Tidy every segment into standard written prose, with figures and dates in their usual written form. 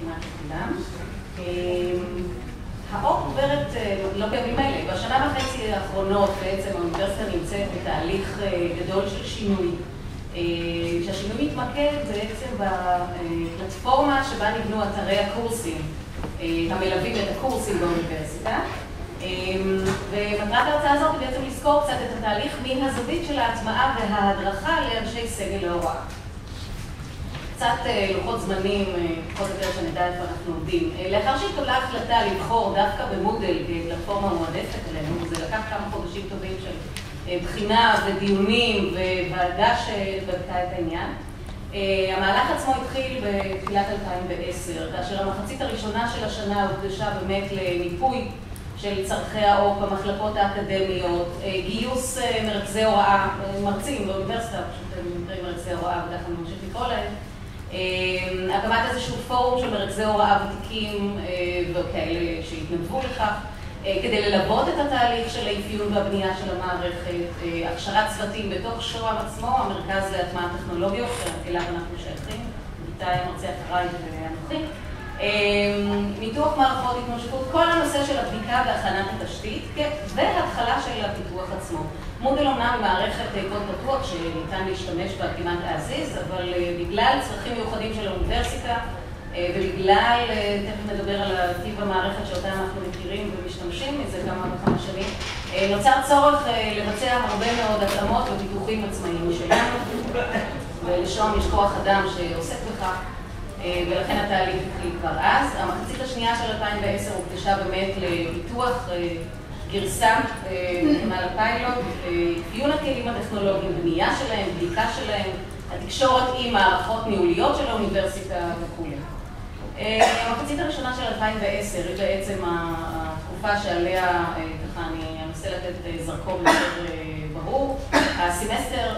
כמעט לכולם. האור עוברת, לא בימים האלה, בשנה וחצי האחרונות בעצם האוניברסיטה נמצאת בתהליך גדול של שינוי. שהשינוי מתמקד בעצם בפלטפורמה שבה נבנו אתרי הקורסים, המלווים את הקורסים באוניברסיטה. ומטרת ההרצאה הזאת היא בעצם לזכור קצת את התהליך מהזווית של ההטמעה וההדרכה לאנשי סגל להוראה. קצת לוחות זמנים, פחות או יותר שנדע איפה אנחנו עומדים. לאחר שהתקבלה החלטה לבחור דווקא במודל כפלטפורמה מועדפת עלינו, וזה לקח כמה חודשים טובים של בחינה ודיונים וועדה שבדקה את העניין. המהלך עצמו התחיל בתחילת 2010, כאשר המחצית הראשונה של השנה הוקדשה באמת למיפוי של צרכי האור במחלקות האקדמיות, גיוס מרכזי הוראה, מרצים באוניברסיטה, פשוט הם נקראים מרכזי הוראה, וככה אני ממשיך לקרוא להם, הקמת איזשהו פורום של מרכזי הוראה ותיקים וכאלה שהתנדבו לכך, כדי ללוות את התהליך של האפיון והבנייה של המערכת, הכשרת צוותים בתוך שוהם עצמו, המרכז להטמעת טכנולוגיות, שאליו אנחנו שייכים, איתי מרצה אחריי ואנוכי, ניתוח מערכות התמשכות, כל הנושא של הבדיקה והכנת התשתית וההתחלה של הפיתוח עצמו. מודל אומנם מערכת קוד פתוח שניתן להשתמש בה כמעט להזיז, אבל בגלל צרכים מיוחדים של האוניברסיטה ובגלל, תכף נדבר על טיב המערכת שאותה אנחנו מכירים ומשתמשים מזה כמה וכמה שנים, נוצר צורך לבצע הרבה מאוד התאמות ופיתוחים עצמאיים שלנו, ולשם יש כוח אדם שעוסק בכך, ולכן התהליך התחיל כבר אז. המחצית השנייה של 2010 הוקדשה באמת לפיתוח גרסה על הפיילוט, אפיון הכלים הטכנולוגיים, בנייה שלהם, בדיקה שלהם, התקשורת עם מערכות ניהוליות של האוניברסיטה וכו'. המחצית הראשונה של 2010 היא בעצם התקופה שעליה, ככה אני אנסה לתת זרקור יותר ברור, הסמסטר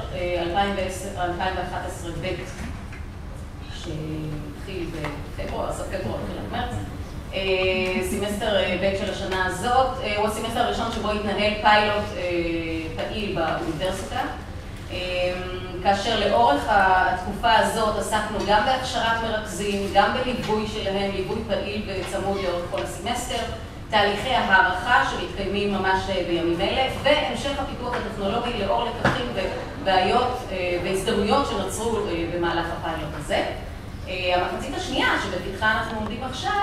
2011 ב' שהתחיל בפברואר, סוף פברואר, תחילת מרץ. סמסטר ב' של השנה הזאת, הוא הסמסטר הראשון שבו התנהל פיילוט פעיל באוניברסיטה, כאשר לאורך התקופה הזאת עסקנו גם בהכשרת מרכזים, גם בליווי שלהם, ליווי פעיל וצמוד לאורך כל הסמסטר, תהליכי הערכה שמתקיימים ממש בימים אלה, והמשך הפיתוח הטכנולוגי לאור לקחים ובעיות והזדמנויות שנוצרו במהלך הפיילוט הזה. המחצית השנייה, שבפתחה אנחנו עומדים עכשיו,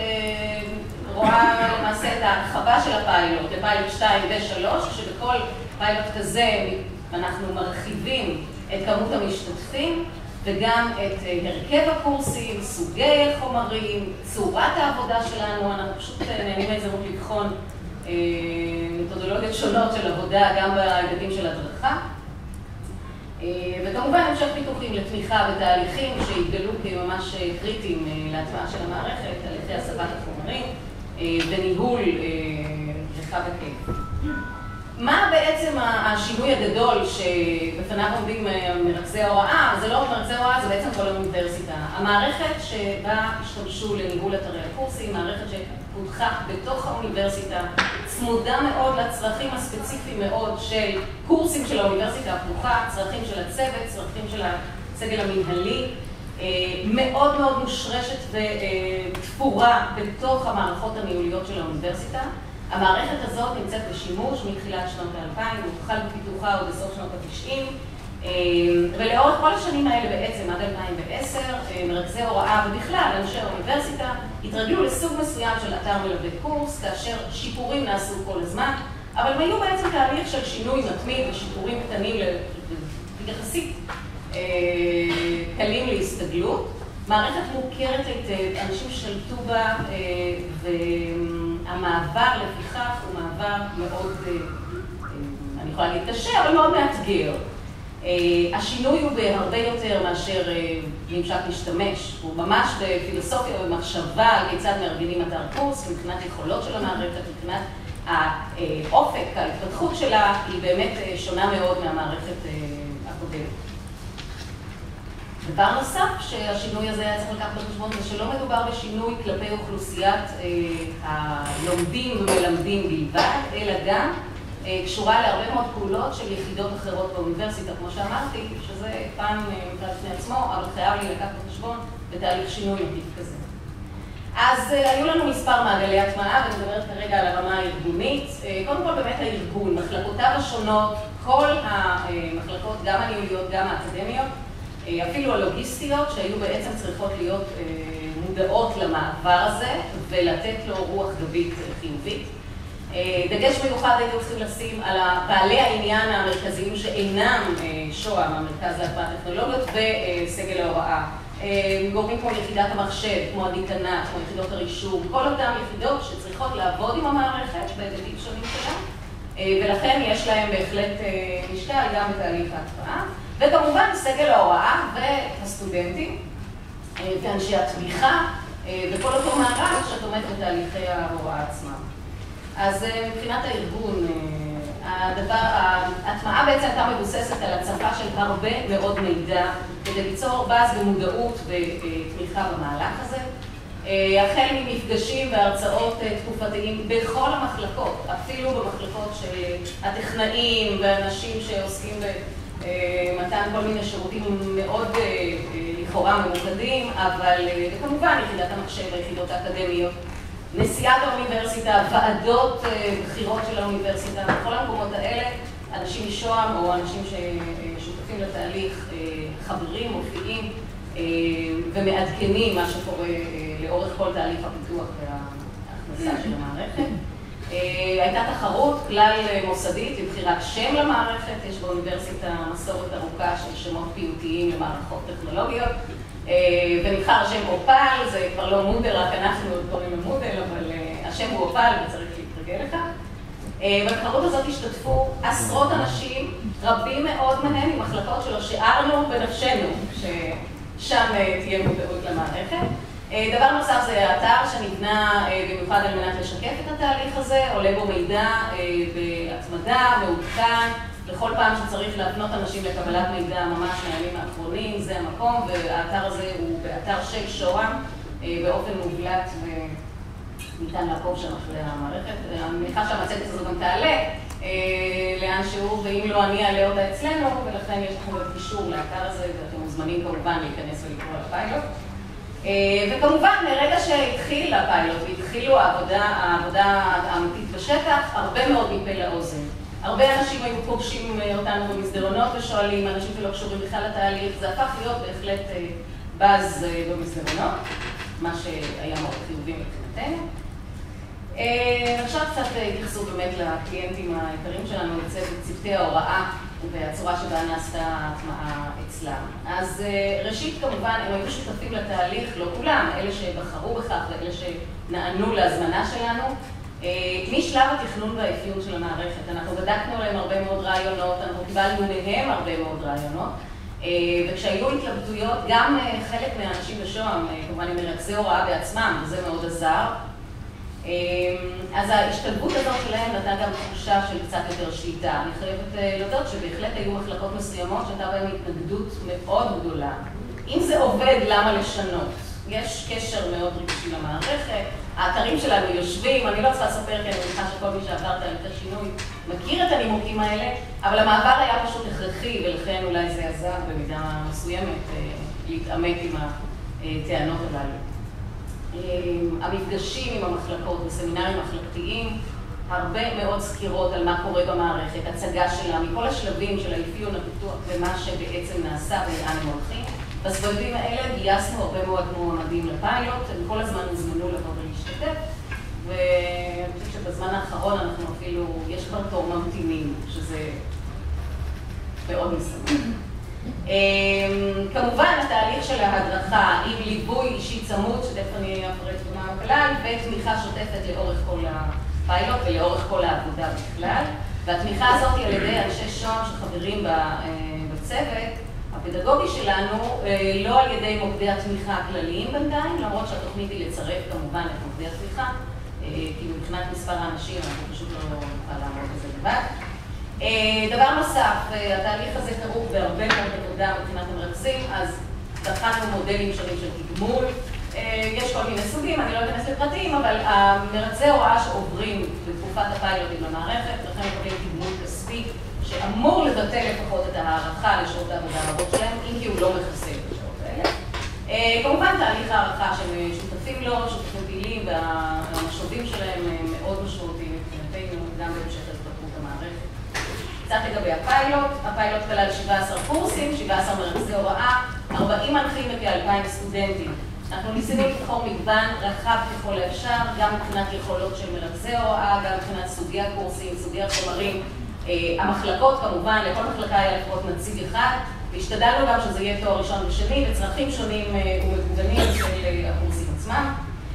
רואה למעשה את ההרחבה של הפיילוט, לפיילוט 2 ו-3, שבכל פיילוט כזה אנחנו מרחיבים את כמות המשתתפים, וגם את הרכב הקורסים, סוגי החומרים, צורת העבודה שלנו, אנחנו פשוט נהנים מהזדמנות לבחון מתודולוגיות שונות של עבודה, גם בהיבטים של הדרכה. וכמובן המשך פיתוחים לתמיכה בתהליכים שהתגלו כממש קריטיים להטמעה של המערכת, תהליכי הסבת החומרים וניהול רחב היקף. מה בעצם השינוי הגדול שבפניו עומדים מרכזי ההוראה? זה לא מרכזי ההוראה, זה בעצם כל האוניברסיטה. המערכת שבה השתמשו לניהול אתרי הקורסים, מערכת שפותחה בתוך האוניברסיטה, צמודה מאוד לצרכים הספציפיים מאוד של קורסים של האוניברסיטה הפתוחה, צרכים של הצוות, צרכים של הסגל המנהלי, מאוד מאוד מושרשת ותפורה בתוך המערכות הניהוליות של האוניברסיטה. המערכת הזאת נמצאת בשימוש מתחילת שנות ה-2000, והוחל בפיתוחה עוד בסוף שנות ה-90, ולאורך כל השנים האלה בעצם, עד 2010, מרכזי הוראה ובכלל אנשי האוניברסיטה התרגלו לסוג מסוים של אתר מלווה קורס, כאשר שיפורים נעשו כל הזמן, אבל הם היו בעצם תהליך של שינוי מתמיד ושיפורים קטנים יחסית קלים להסתגלות. מערכת מוכרת היטב, אנשים שלטו בה, והמעבר לפיכך הוא מעבר מאוד, אני יכולה להגיד קשה, אבל מאוד מאתגר. השינוי הוא בהרבה יותר מאשר ממשק משתמש, הוא ממש בפילוסופיה ובמחשבה על כיצד מארגנים אתר קורס, מבחינת יכולות של המערכת, מבחינת האופק, ההתפתחות שלה, היא באמת שונה מאוד מהמערכת הקודמת. דבר נוסף שהשינוי הזה היה צריך לקחת בחשבון זה שלא מדובר בשינוי כלפי אוכלוסיית הלומדים ומלמדים בלבד, אלא גם קשורה להרבה מאוד פעולות של יחידות אחרות באוניברסיטה, כמו שאמרתי, שזה פעם מבחינת בפני עצמו, אבל חייב לי לקחת בחשבון בתהליך שינוי מקיף כזה. אז היו לנו מספר מעגלי הטמעה, ואני מדברת כרגע על הרמה הארגונית. קודם כל באמת הארגון, מחלקותיו השונות, כל המחלקות, גם הניהוליות, גם האקדמיות, אפילו הלוגיסטיות, שהיו בעצם צריכות להיות מודעות למעבר הזה, ולתת לו רוח גבית חיובית. דגש מיוחד היינו צריכים לשים על בעלי העניין המרכזיים שאינם שוהם, המרכז להטמעת טכנולוגיות, וסגל ההוראה. גורמים כמו יחידת המחשב, כמו הדיקנט, כמו יחידות הרישום, כל אותן יחידות שצריכות לעבוד עם המערכת בהיבטים שונים שלה, ולכן יש להם בהחלט משקל גם בתהליך ההטמעה. וכמובן סגל ההוראה והסטודנטים ואנשי התמיכה וכל אותו מערך שתומך בתהליכי ההוראה עצמם. אז מבחינת הארגון, ההטמעה בעצם הייתה מבוססת על הצפה של הרבה מאוד מידע כדי ליצור באז ומודעות ותמיכה במהלך הזה. החל ממפגשים והרצאות תקופתיים בכל המחלקות, אפילו במחלקות של הטכנאים ואנשים שעוסקים במתן כל מיני שירותים מאוד לכאורה ממוקדים, אבל וכמובן יחידת המחשב, היחידות האקדמיות, נשיאת האוניברסיטה, ועדות בחירות של האוניברסיטה, בכל המקומות האלה, אנשים משוהם או אנשים ששותפים לתהליך, חברים, מופיעים ומעדכנים מה שקורה לאורך כל תהליך הפיתוח וההכנסה של המערכת. הייתה תחרות כלל מוסדית לבחירת שם למערכת, יש באוניברסיטה מסורת ארוכה של שמות פיוטיים למערכות טכנולוגיות, ונבחר השם אופל, זה כבר לא מודל, רק אנחנו עוד קוראים למודל, אבל השם הוא אופל וצריך להתרגל לכך. בתחרות הזאת השתתפו עשרות אנשים, רבים מאוד מהם ממחלקות שלא שיערנו בנפשנו, ששם תהיה מודעות למערכת. דבר נוסף זה האתר שנבנה במיוחד על מנת לשקף את התהליך הזה, עולה בו מידע בהתמדה, מעודכן, לכל פעם שצריך להפנות אנשים לקבלת מידע ממש מהימים האחרונים, זה המקום, והאתר הזה הוא באתר של שוהם, באופן מובלט וניתן לעקוב שם אחרי המערכת. אני מניחה שהמצגת הזו גם תעלה לאן שהוא, ואם לא אני אעלה אותה אצלנו, ולכן יש לכם קישור לאתר הזה, ואתם מוזמנים כמובן להיכנס ולקרוא לפיילוט. וכמובן, מרגע שהתחיל הפיילוט והתחילו העבודה האמיתית בשטח, הרבה מאוד מפה לאוזן. הרבה אנשים היו פוגשים אותנו במסדרונות ושואלים, אנשים שלא קשורים בכלל לתהליך, זה הפך להיות בהחלט באז במסדרונות, מה שהיה מאוד חיובי מבחינתנו. עכשיו קצת התייחסו באמת לקליינטים העיקריים שלנו, לצוותי ההוראה והצורה שבה נעשתה ההטמעה אצלם. אז ראשית כמובן הם היו שותפים לתהליך, לא כולם, אלה שבחרו בכך ואלה שנענו להזמנה שלנו. משלב התכנון והאפיון של המערכת, אנחנו בדקנו להם הרבה מאוד רעיונות, אנחנו קיבלנו מהם הרבה מאוד רעיונות, וכשהיו התלבטויות, גם חלק מהאנשים בשוהם, כמובן עם מרכזי הוראה בעצמם, וזה מאוד עזר. אז ההשתלבות הזאת שלהם נתנה גם תחושה של קצת יותר שליטה. אני חייבת להודות שבהחלט היו מחלקות מסוימות שהייתה בהן התנגדות מאוד גדולה. אם זה עובד, למה לשנות? יש קשר מאוד רגשי למערכת, האתרים שלנו יושבים, אני לא צריכה לספר כי אני מניחה שכל מי שעבר תהליך השינוי מכיר את הנימוקים האלה, אבל המעבר היה פשוט הכרחי, ולכן אולי זה עזר במידה מסוימת להתעמת עם הטענות הללו. המפגשים עם המחלקות וסמינרים מחלקתיים, הרבה מאוד סקירות על מה קורה במערכת, הצגה שלה מכל השלבים של האפיון, הפיתוח ומה שבעצם נעשה ולאן הם הולכים. בסבבים האלה גייסנו הרבה מאוד מועמדים לפיילוט, הם כל הזמן הוזמנו לבוא ולהשתתף, ואני חושבת שבזמן האחרון אנחנו אפילו, יש כבר תור ממתינים, שזה מאוד משמח. כמובן, התהליך של ההדרכה עם ליווי אישי צמוד, שתכף אני אפרט במה הכלל, ותמיכה שוטפת לאורך כל הפיילוט ולאורך כל העבודה בכלל. והתמיכה הזאת היא על ידי אנשי שוהם שחברים בצוות הפדגוגי שלנו, לא על ידי מוקדי התמיכה הכלליים בינתיים, למרות שהתוכנית היא לצרף כמובן את מוקדי התמיכה, כי מבחינת מספר האנשים אנחנו פשוט לא נוכל לעמוד בזה לבד. דבר נוסף, התהליך הזה כרוך בהרבה מאוד עבודה מבחינת המרכזים, אז דרכנו מודלים שונים של תגמול, יש כל מיני סוגים, אני לא אכנס לפרטים, אבל המרכזי הוראה שעוברים בתקופת הפיילוטים למערכת, לכן מקבלים תגמול כספי, שאמור לבטל לפחות את הערכה לשעות העבודה הרבות שלהם, אם כי הוא לא מכסה את השעות האלה. כמובן תהליך הערכה שהם שותפים לו, שותפים פעילים, והמשאבים שלהם מאוד משמעותיים מבחינתנו, גם בהמשך להתפתחות המערכת. קצת לגבי הפיילוט, הפיילוט כלל 17 קורסים, 17 מרכזי הוראה, 40 מנחים וכ-2,000 סטודנטים. אנחנו ניסינו לבחור מגוון רחב ככל האפשר, גם מבחינת יכולות של מרכזי הוראה, גם מבחינת סוגי הקורסים, סוגי החומרים, המחלקות כמובן, לכל מחלקה היה לפחות נציג אחד, והשתדלנו גם שזה יהיה תואר ראשון ושני, וצרכים שונים ומגוונים של הקורסים עצמם.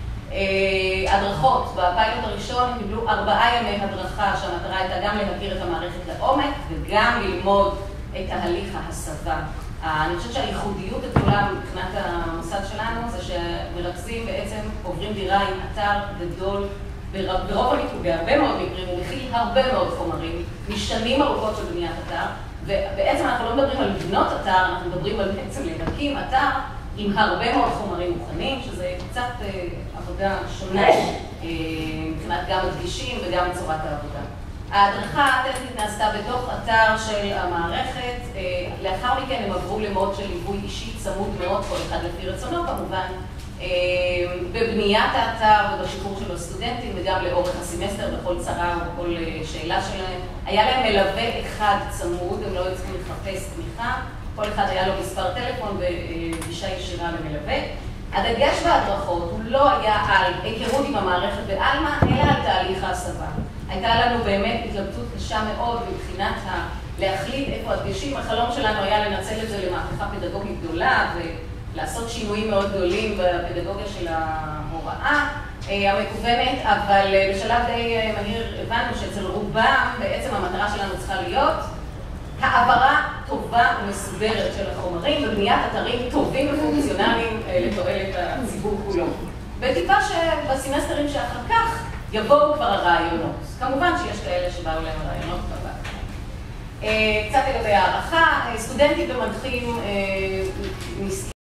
הדרכות, בפיילוט הראשון קיבלו 4 ימי הדרכה, שהמטרה הייתה גם להכיר את המערכת לעומק וגם ללמוד את תהליך ההסבה. אני חושבת שהייחודיות הגדולה מבחינת המוסד שלנו זה שמרכזים בעצם עוברים דירה עם אתר גדול ברוב המקרים, בהרבה מאוד מקרים, הוא מכיל הרבה מאוד חומרים, משנים ארוכות של בניית אתר, ובעצם אנחנו לא מדברים על לבנות אתר, אנחנו מדברים על בעצם להקים אתר עם הרבה מאוד חומרים מוכנים, שזה קצת עבודה שונה מבחינת גם הדגישים וגם צורת העבודה. ההדרכה הטכנית נעשתה בתוך אתר של המערכת, לאחר מכן הם עברו למוד של ליווי אישי צמוד מאוד, כל אחד לפי רצונו כמובן, בבניית האתר ובשחרור של הסטודנטים וגם לאורך הסמסטר בכל צרה ובכל שאלה שלהם. היה להם מלווה אחד צמוד, הם לא היו צריכים לחפש תמיכה, כל אחד היה לו מספר טלפון וגישה ישירה למלווה. הדגש בהדרכות הוא לא היה על היכרות עם המערכת בעלמא, אלא על תהליך ההסבה. הייתה לנו באמת התלבטות קשה מאוד מבחינת להחליט איפה הדגשים. החלום שלנו היה לנצל את זה למהפכה פדגוגית גדולה ולעשות שינויים מאוד גדולים בפדגוגיה של ההוראה המקוונת, אבל בשלב די מהיר הבנו שאצל רובם בעצם המטרה שלנו צריכה להיות העברה טובה ומסודרת של החומרים ובניית אתרים טובים ופונקציונליים לתועלת הציבור כולו. בתקווה שבסמסטרים שאחר כך יבואו כבר הרעיונות. כמובן שיש כאלה שבאו להם הרעיונות כבר. קצת לגבי הערכה, סטודנטים ומנחים